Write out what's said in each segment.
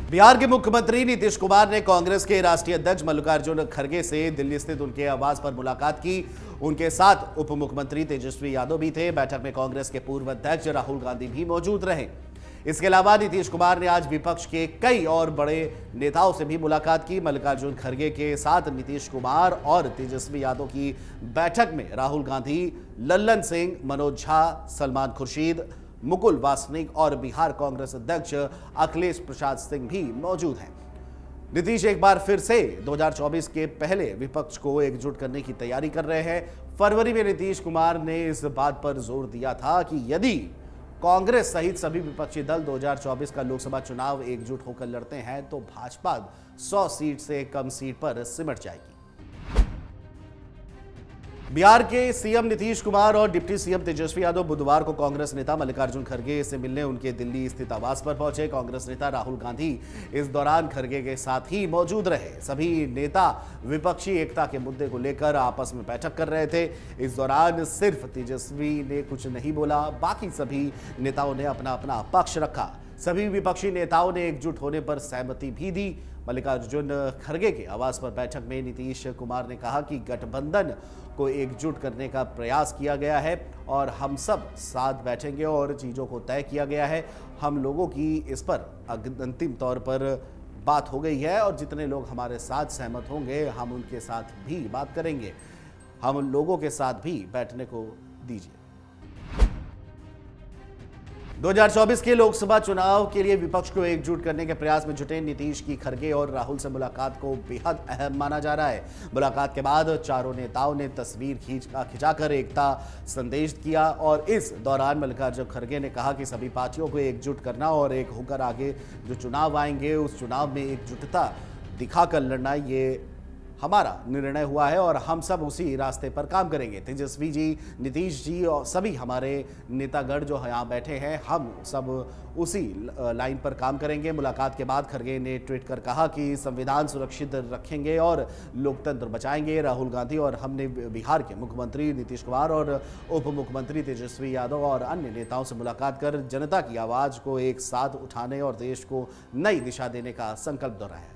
बिहार के मुख्यमंत्री नीतीश कुमार ने कांग्रेस के राष्ट्रीय अध्यक्ष मल्लिकार्जुन खड़गे से दिल्ली स्थित उनके आवास पर मुलाकात की। उनके साथ उप मुख्यमंत्री तेजस्वी यादव भी थे। बैठक में कांग्रेस के पूर्व अध्यक्ष राहुल गांधी भी मौजूद रहे। इसके अलावा नीतीश कुमार ने आज विपक्ष के कई और बड़े नेताओं से भी मुलाकात की। मल्लिकार्जुन खड़गे के साथ नीतीश कुमार और तेजस्वी यादव की बैठक में राहुल गांधी, लल्लन सिंह, मनोज झा, सलमान खुर्शीद, मुकुल वासनिक और बिहार कांग्रेस अध्यक्ष अखिलेश प्रसाद सिंह भी मौजूद हैं। नीतीश एक बार फिर से 2024 के पहले विपक्ष को एकजुट करने की तैयारी कर रहे हैं। फरवरी में नीतीश कुमार ने इस बात पर जोर दिया था कि यदि कांग्रेस सहित सभी विपक्षी दल 2024 का लोकसभा चुनाव एकजुट होकर लड़ते हैं तो भाजपा 100 सीट से कम सीट पर सिमट जाएगी। बिहार के सीएम नीतीश कुमार और डिप्टी सीएम तेजस्वी यादव बुधवार को कांग्रेस नेता मल्लिकार्जुन खड़गे से मिलने उनके दिल्ली स्थित आवास पर पहुंचे। कांग्रेस नेता राहुल गांधी इस दौरान खड़गे के साथ ही मौजूद रहे। सभी नेता विपक्षी एकता के मुद्दे को लेकर आपस में बैठक कर रहे थे। इस दौरान सिर्फ तेजस्वी ने कुछ नहीं बोला, बाकी सभी नेताओं ने अपना अपना पक्ष रखा। सभी विपक्षी नेताओं ने एकजुट होने पर सहमति भी दी। मल्लिकार्जुन खड़गे के आवास पर बैठक में नीतीश कुमार ने कहा कि गठबंधन को एकजुट करने का प्रयास किया गया है और हम सब साथ बैठेंगे और चीज़ों को तय किया गया है। हम लोगों की इस पर अंतिम तौर पर बात हो गई है और जितने लोग हमारे साथ सहमत होंगे हम उनके साथ भी बात करेंगे। हम उन लोगों के साथ भी बैठने को दीजिए। 2024 के लोकसभा चुनाव के लिए विपक्ष को एकजुट करने के प्रयास में जुटे नीतीश की खड़गे और राहुल से मुलाकात को बेहद अहम माना जा रहा है। मुलाकात के बाद चारों नेताओं ने तस्वीर खिंचाकर एकता संदेश किया और इस दौरान मल्लिकार्जुन खड़गे ने कहा कि सभी पार्टियों को एकजुट करना और एक होकर आगे जो चुनाव आएंगे उस चुनाव में एकजुटता दिखाकर लड़ना, ये हमारा निर्णय हुआ है और हम सब उसी रास्ते पर काम करेंगे। तेजस्वी जी, नीतीश जी और सभी हमारे नेतागण जो यहाँ बैठे हैं, हम सब उसी लाइन पर काम करेंगे। मुलाकात के बाद खड़गे ने ट्वीट कर कहा कि संविधान सुरक्षित रखेंगे और लोकतंत्र बचाएंगे। राहुल गांधी और हमने बिहार के मुख्यमंत्री नीतीश कुमार और उप मुख्यमंत्री तेजस्वी यादव और अन्य नेताओं से मुलाकात कर जनता की आवाज़ को एक साथ उठाने और देश को नई दिशा देने का संकल्प दोहराया।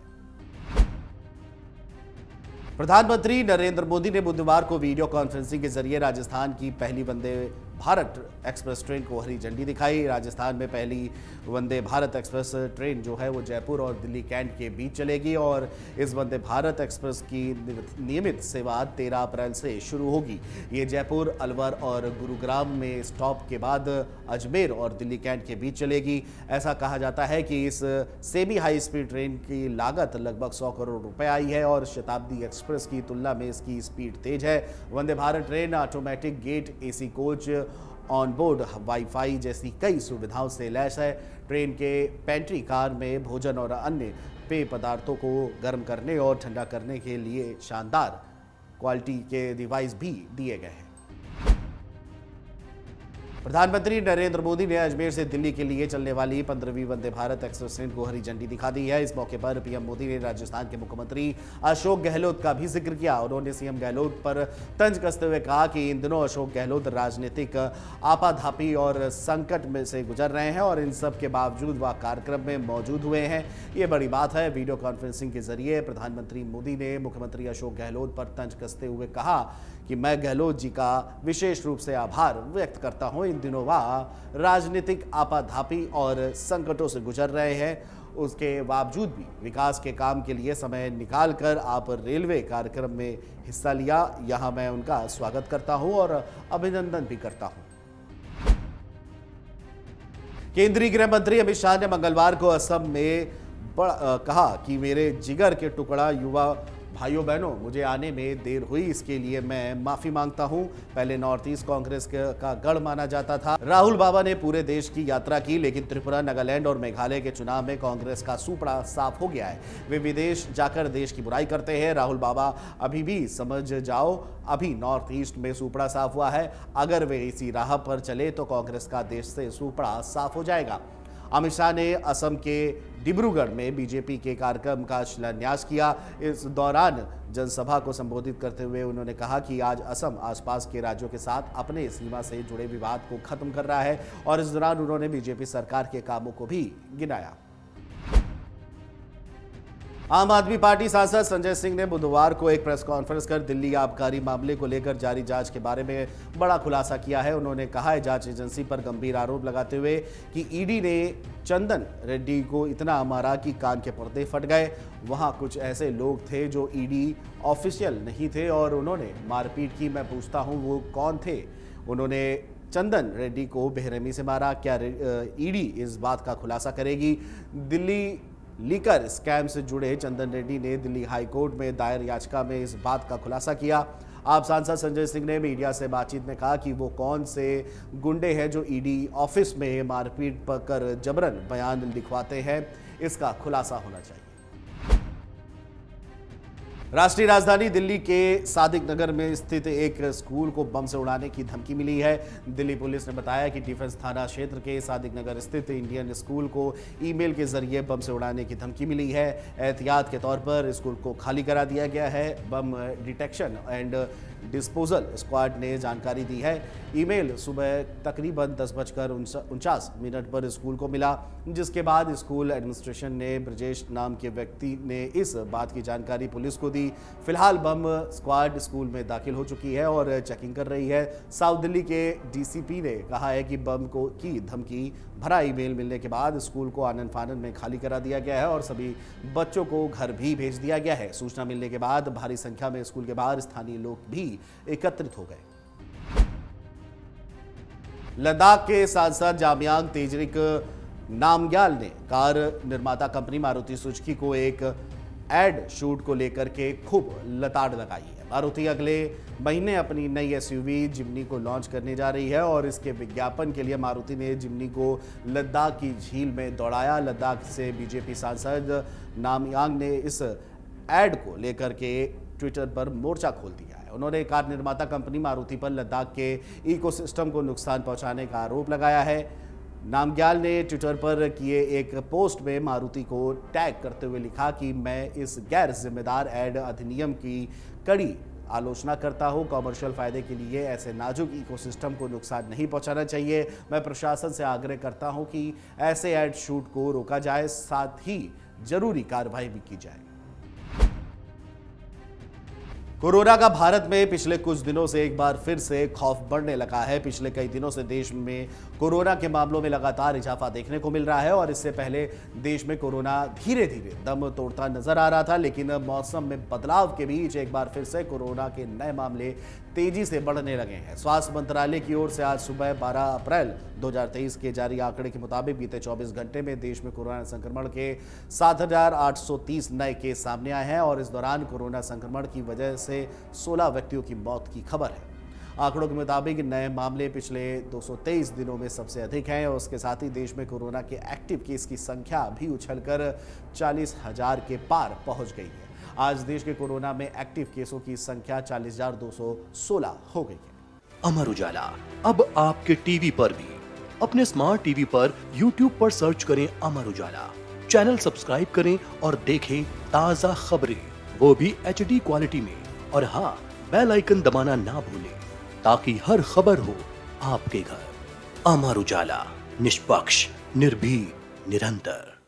प्रधानमंत्री नरेंद्र मोदी ने बुधवार को वीडियो कॉन्फ्रेंसिंग के जरिए राजस्थान की पहली वंदे भारत एक्सप्रेस ट्रेन को हरी झंडी दिखाई। राजस्थान में पहली वंदे भारत एक्सप्रेस ट्रेन जो है वो जयपुर और दिल्ली कैंट के बीच चलेगी और इस वंदे भारत एक्सप्रेस की नियमित सेवा 13 अप्रैल से शुरू होगी। ये जयपुर, अलवर और गुरुग्राम में स्टॉप के बाद अजमेर और दिल्ली कैंट के बीच चलेगी। ऐसा कहा जाता है कि इस सेमी हाई स्पीड ट्रेन की लागत लगभग 100 करोड़ रुपए आई है और शताब्दी एक्सप्रेस की तुलना में इसकी स्पीड तेज है। Vande Bharat train automatic gate, AC coach, on board wifi जैसी कई सुविधाओं से लैस है। ट्रेन के पेंट्री कार में भोजन और अन्य पेय पदार्थों को गर्म करने और ठंडा करने के लिए शानदार क्वालिटी के डिवाइस भी दिए गए हैं। प्रधानमंत्री नरेंद्र मोदी ने अजमेर से दिल्ली के लिए चलने वाली 15वीं वंदे भारत एक्सप्रेस ट्रेन को हरी झंडी दिखा दी है। इस मौके पर पीएम मोदी ने राजस्थान के मुख्यमंत्री अशोक गहलोत का भी जिक्र किया। उन्होंने सीएम गहलोत पर तंज कसते हुए कहा कि इन दिनों अशोक गहलोत राजनीतिक आपाधापी और संकट में से गुजर रहे हैं और इन सब के बावजूद वह कार्यक्रम में मौजूद हुए हैं। ये बड़ी बात है। वीडियो कॉन्फ्रेंसिंग के जरिए प्रधानमंत्री मोदी ने मुख्यमंत्री अशोक गहलोत पर तंज कसते हुए कहा कि मैं गहलोत जी का विशेष रूप से आभार व्यक्त करता हूं। इन दिनों वह राजनीतिक आपाधापी और संकटों से गुजर रहे हैं, उसके बावजूद भी विकास के काम के लिए समय निकालकर आप रेलवे कार्यक्रम में हिस्सा लिया। यहां मैं उनका स्वागत करता हूं और अभिनंदन भी करता हूं। केंद्रीय गृह मंत्री अमित शाह ने मंगलवार को असम में कहा कि मेरे जिगर के टुकड़ा युवा भाइयों बहनों, मुझे आने में देर हुई, इसके लिए मैं माफी मांगता हूं। पहले नॉर्थ ईस्ट कांग्रेस का गढ़ माना जाता था। राहुल बाबा ने पूरे देश की यात्रा की, लेकिन त्रिपुरा, नागालैंड और मेघालय के चुनाव में कांग्रेस का सुपड़ा साफ हो गया है। वे विदेश जाकर देश की बुराई करते हैं। राहुल बाबा, अभी भी समझ जाओ, अभी नॉर्थ ईस्ट में सुपड़ा साफ हुआ है। अगर वे इसी राह पर चले तो कांग्रेस का देश से सुपड़ा साफ हो जाएगा। अमित शाह ने असम के डिब्रूगढ़ में बीजेपी के कार्यक्रम का शिलान्यास किया। इस दौरान जनसभा को संबोधित करते हुए उन्होंने कहा कि आज असम आसपास के राज्यों के साथ अपने सीमा से जुड़े विवाद को खत्म कर रहा है और इस दौरान उन्होंने बीजेपी सरकार के कामों को भी गिनाया। आम आदमी पार्टी सांसद संजय सिंह ने बुधवार को एक प्रेस कॉन्फ्रेंस कर दिल्ली आबकारी मामले को लेकर जारी जांच के बारे में बड़ा खुलासा किया है। उन्होंने कहा है जांच एजेंसी पर गंभीर आरोप लगाते हुए कि ईडी ने चंदन रेड्डी को इतना मारा कि कान के पर्दे फट गए। वहां कुछ ऐसे लोग थे जो ईडी ऑफिशियल नहीं थे और उन्होंने मारपीट की। मैं पूछता हूं वो कौन थे? उन्होंने चंदन रेड्डी को बेरहमी से मारा। क्या ईडी इस बात का खुलासा करेगी? दिल्ली लीकर स्कैम से जुड़े चंदन रेड्डी ने दिल्ली हाई कोर्ट में दायर याचिका में इस बात का खुलासा किया। आप सांसद संजय सिंह ने मीडिया से बातचीत में कहा कि वो कौन से गुंडे हैं जो ईडी ऑफिस में मारपीट कर जबरन बयान लिखवाते हैं, इसका खुलासा होना चाहिए। राष्ट्रीय राजधानी दिल्ली के सादिक नगर में स्थित एक स्कूल को बम से उड़ाने की धमकी मिली है। दिल्ली पुलिस ने बताया कि डिफेंस थाना क्षेत्र के सादिक नगर स्थित इंडियन स्कूल को ईमेल के जरिए बम से उड़ाने की धमकी मिली है। एहतियात के तौर पर स्कूल को खाली करा दिया गया है। Bomb detection and disposal squad ने जानकारी दी है। ईमेल सुबह तकरीबन 10:49 पर स्कूल को मिला, जिसके बाद स्कूल एडमिनिस्ट्रेशन ने ब्रजेश नाम के व्यक्ति ने इस बात की जानकारी पुलिस को दी। फिलहाल बम स्क्वाड स्कूल में दाखिल हो चुकी है और चेकिंग कर रही है। साउथ दिल्ली के डीसीपी ने कहा है कि बम की धमकी भरा ईमेल मिलने के बाद स्कूल को आनन फानन में खाली करा दिया गया है और सभी बच्चों को घर भी भेज दिया गया है। सूचना मिलने के बाद भारी संख्या में स्कूल के बाहर स्थानीय लोग भी एकत्रित हो गए। लद्दाख के सांसद जामयांग तेजरिक नामग्याल ने कार निर्माता कंपनी मारुति सुजुकी को एक एड शूट को लेकर के खूब लताड़ लगाई है। मारुति अगले महीने अपनी नई एसयूवी जिम्नी को लॉन्च करने जा रही है और इसके विज्ञापन के लिए मारुति ने जिम्नी को लद्दाख की झील में दौड़ाया। लद्दाख से बीजेपी सांसद नामयांग ने इस एड को लेकर के ट्विटर पर मोर्चा खोल दिया है। उन्होंने कार निर्माता कंपनी मारुति पर लद्दाख के इकोसिस्टम को नुकसान पहुंचाने का आरोप लगाया है। नामग्याल ने ट्विटर पर किए एक पोस्ट में मारुति को टैग करते हुए लिखा कि मैं इस गैर जिम्मेदार एड अधिनियम की कड़ी आलोचना करता हूं। कॉमर्शियल फायदे के लिए ऐसे नाजुक इकोसिस्टम को नुकसान नहीं पहुंचाना चाहिए। मैं प्रशासन से आग्रह करता हूं कि ऐसे एड शूट को रोका जाए, साथ ही जरूरी कार्रवाई भी की जाए। कोरोना का भारत में पिछले कुछ दिनों से एक बार फिर से खौफ बढ़ने लगा है। पिछले कई दिनों से देश में कोरोना के मामलों में लगातार इजाफा देखने को मिल रहा है और इससे पहले देश में कोरोना धीरे धीरे दम तोड़ता नजर आ रहा था, लेकिन मौसम में बदलाव के बीच एक बार फिर से कोरोना के नए मामले तेजी से बढ़ने लगे हैं। स्वास्थ्य मंत्रालय की ओर से आज सुबह 12 अप्रैल 2023 के जारी आंकड़े के मुताबिक बीते 24 घंटे में देश में कोरोना संक्रमण के 7,830 नए केस सामने आए हैं और इस दौरान कोरोना संक्रमण की वजह से 16 व्यक्तियों की मौत की खबर है। आंकड़ों के मुताबिक नए मामले पिछले 223 दिनों में सबसे अधिक हैं और उसके साथ ही देश में कोरोना के एक्टिव केस की संख्या भी उछलकर 40,000 के पार पहुंच गई है। आज देश के कोरोना में एक्टिव केसों की संख्या 40,216 हो गई है। अमर उजाला अब आपके टीवी पर भी। अपने स्मार्ट टीवी पर YouTube पर सर्च करें अमर उजाला, चैनल सब्सक्राइब करें और देखें ताजा खबरें, वो भी HD क्वालिटी में। और हाँ, बेल आइकन दबाना ना भूलें ताकि हर खबर हो आपके घर। अमर उजाला, निष्पक्ष, निर्भीक, निरंतर।